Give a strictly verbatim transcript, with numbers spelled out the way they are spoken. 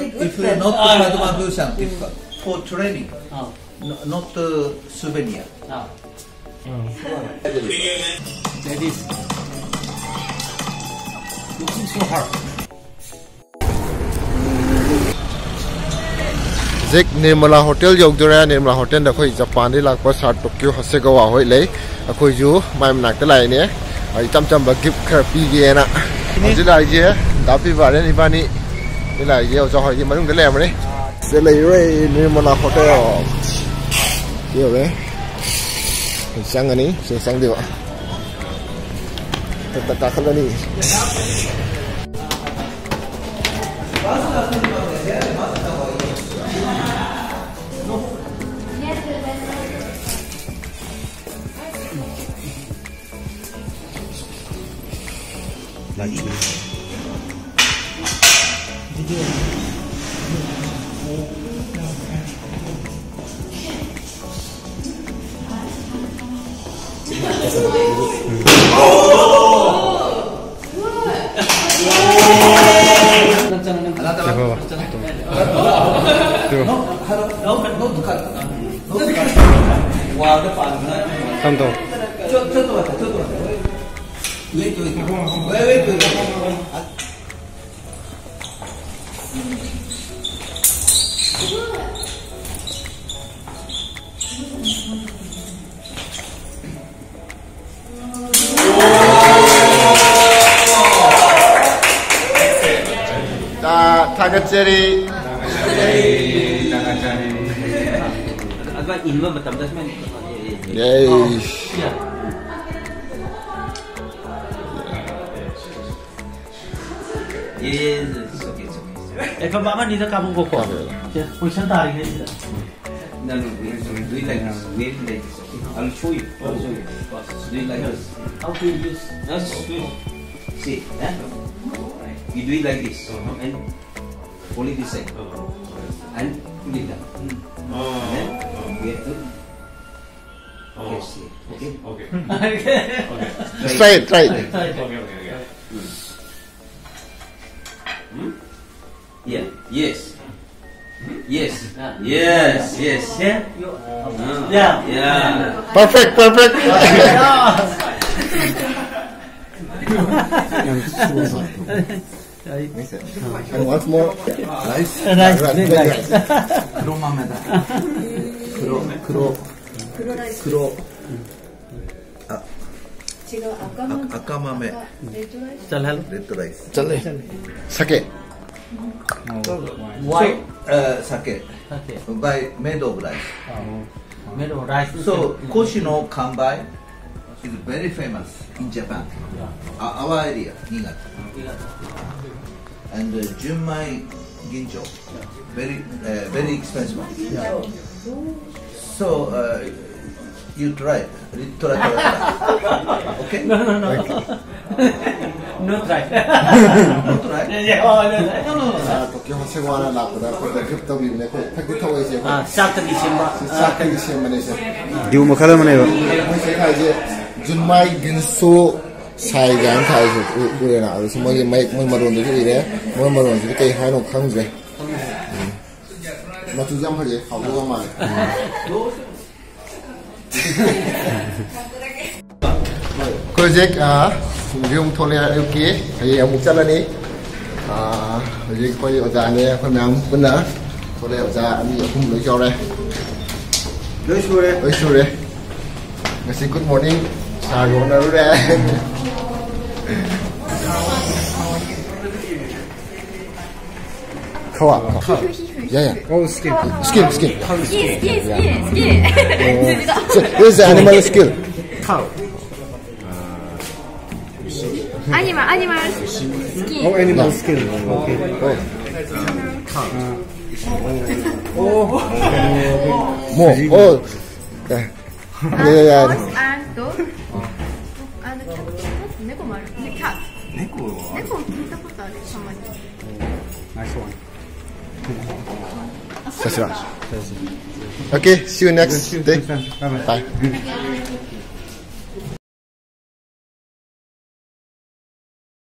if uh, not Padma Bhushan, if for training, no, not uh, souvenir. That is looking so hard. Zik Nirmala Hotel Yogdura Nirmala Hotel da khoi Japan di lak pasar Tokyo Hasegawa hoi lei akhoi ju mai nak ta lai ne ai cham cham ba gift khar pi ge na ji lai je da pi ba ne ba ni ni lai je cho hoi ji manung da le ma ni se lei rei Nirmala Hotel yo le sang ani se sang di ba ta ta khala ni Tanto. Wait, wait, wait, wait, wait. Ta Tagacheri. Agak ilmu betul betul semen. Yes. Yes, it's okay, it's okay. Eh, Papa, ni dah kamu kok? Ya, position tarik ni. No, no, do it like this. Wait like this. I'll show you. I'll show you. Do it like this. How to use? Just see, eh? You do it like this, and hold it this side, and put it down. And then we have to. Okay, see. Okay. Okay. Okay. Try it, try it. Okay, okay, okay. Hmm? Yeah. Yes. Yes. Yes. Yes. Yeah. Yeah. Yeah. Perfect, perfect. And once more. Nice. Nice. Nice. Kuro mameda. Kuro, kuro, kuro. Ah. Akamame. Chal hello. Red rice. Chale. Sake. White. Uh, sake. Okay. By made of rice. Made of rice. So Koshino Kanbai is very famous in Japan. Uh, our area, Niigata. And uh, Junmai Ginjo, very uh, very expensive. So uh, you try it. Try, try, try. Okay? No, no, no. No try. No try? Yeah, oh, no, no, no. Tokyo Hasegawa na lako da ko da gift tawi ne ko thak di thawai se Ah, Sabta December. Sabta December ne se Diu makhala mane ba mo se khai je Junmai Ginso sai gan khai je u na aru so mo ye mai mo maron de ri ne mo maron ji kai hai no khang je ma tu jam haje khau lo ma project ah yung thole okay hay amuk chalani ah project khoi oja ne khoi nam punna thole oja ami akum loi chaw re loi shu re loi shu re ngasi good morning sa go na ru re khawa yeah yeah oh skin skin skin Ski, ski, ski, ski. so this is animal skill cow Animal, animal skin. oh animal skin okay oh more oh yeah yeah yeah Horse and dog. And cat. 猫もあるね。cat. 猫は猫も聞いたことあるたまに。 nice one Sasra. Okay, see you next day. Bye.